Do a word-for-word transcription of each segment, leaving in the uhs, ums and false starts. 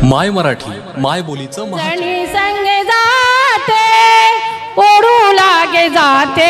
माय मराठी माय बोलीचं जणी संगे जाते ओढू लागे जाते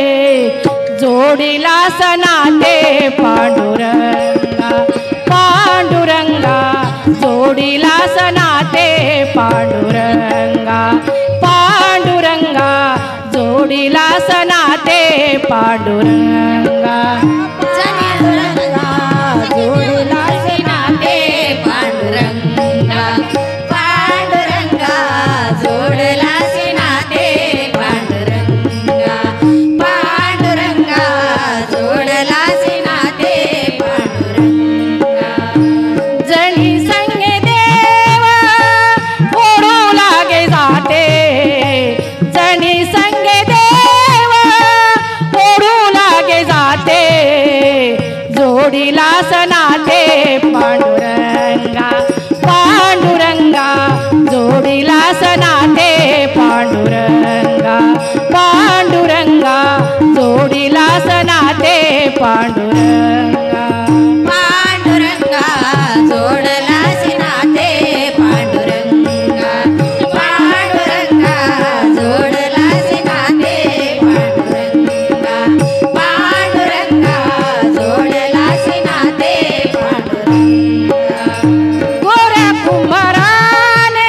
जोडीला सनाते पांडुरंगा पांडुरंगा जोडीला सनाते पांडुरंगा पांडुरंगा जोडीला सनाते पांडुरंगा पांडुरंगा जोडीला सनाते पांडुरंगा पांडुरंगा जोडला सनाते पांडुरंगा पांडुरंगा जोडला सनाते पांडुरंगा जणी संगे देव ओढू लागे जाते जणी संगे देव ओढू लागे जाते जोडीला सनाते पांडुरंगा पांडुरंगा जोडीला सनाते पांडुरंगा पांडुरंगा जोडीला सनाते पांडुरंगा पांडुरंगा जोडला सनाते पांडुरंगा पांडुरंगा जोडला सनाते पांडुरंगा पांडुरंगा जोडला सनाते पांडुरंगा गोऱ्या कुंभाराने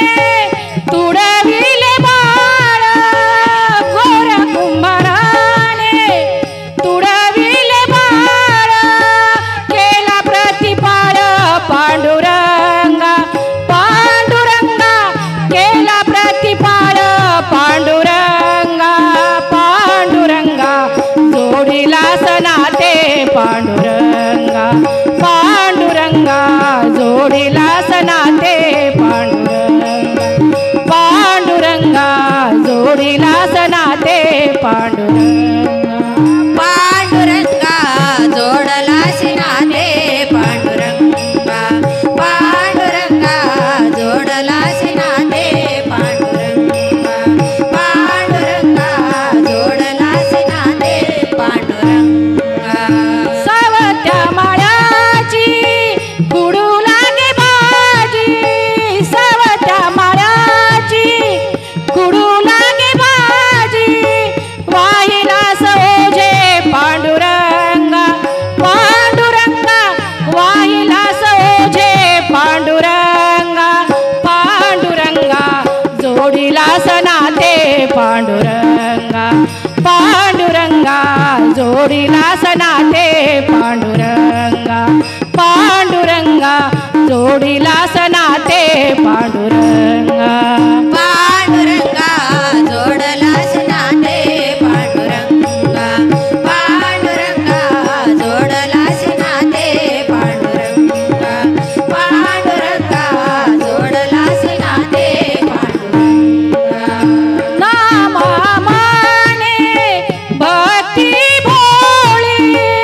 तुडविले बाळ गोऱ्या कुंभाराने तुडविले बाळ केला प्रतिपाळ पांडुरंगा पांडुरंगा केला प्रतिपाळ पांडुरंगा पांडुरंगा जोडीला सनाते पांडुरंगा पांडुरंगा जोडीला सनाते पांडुरंगा पांडुरंगा जोडीला सनाते पांडुरंगा पांडुरंगा जोडला सनाते पांडुरंगा पांडुरंगा जोडला सनाते पांडुरंगा पांडुरंगा जोडला सनाते पांडुरंगा सावत्या माळ्याची कुडू लागे बाजी सावत्या माळ्याची कुडू लागे बाजी वाहिला सओझे पांडुरंगा पांडुरंगा वाहिला सओझे पांडुरंगा पांडुरंगा जोडीला सनाते पांडुरंगा पांडुरंगा जोडीला सनाते पांडुरंगा पांडुरंगा जोडीला सनाते पांडुरंगा पांडुरंगा जोडला सनाते पांडुरंगा पांडुरंगा जोडला सनाते पांडुरंगा पांडुरंगा जोडला सनाते पांडुरंगा नामामाने भक्ती भोळी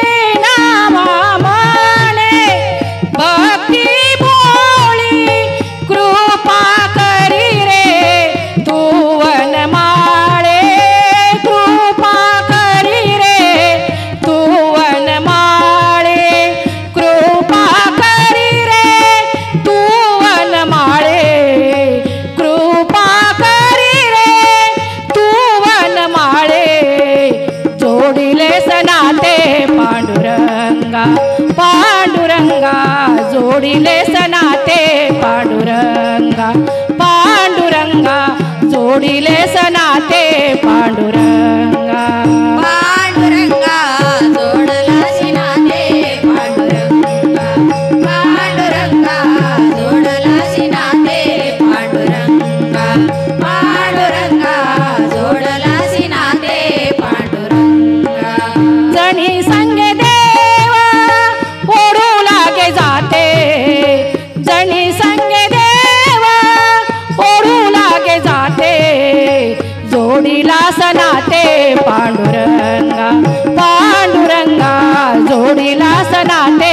नामामाने भक्ती भोळी कृपा करी रे तू वनमाळे कृपा करी रे तू वनमाळे कृपा करी रे तू वनमाळे कृपा करी रे तू वनमाळे जोडिले सनाते पांडुरंगा पांडुरंगा जोडिले सनाते पांडुरंगा पांडुरंगा जोडिले सनाते पांडुरंगा पांडुरंगा जोडला सनाते पांडुरंगा पांडुरंगा जोडला सनाते पांडुरंगा पांडुरंगा जोडला सनाते पांडुरंगा जणी संगे देव ओढू लागे जाते जणी संगे देव ओढू लागे जाते जोडीला सनाते पांडुरंगा पांडुरंगा जोडीला सनाते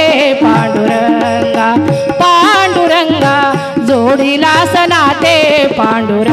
पांडुरंगा पांडुरंगा जोडीला सनाते पांडुरंगा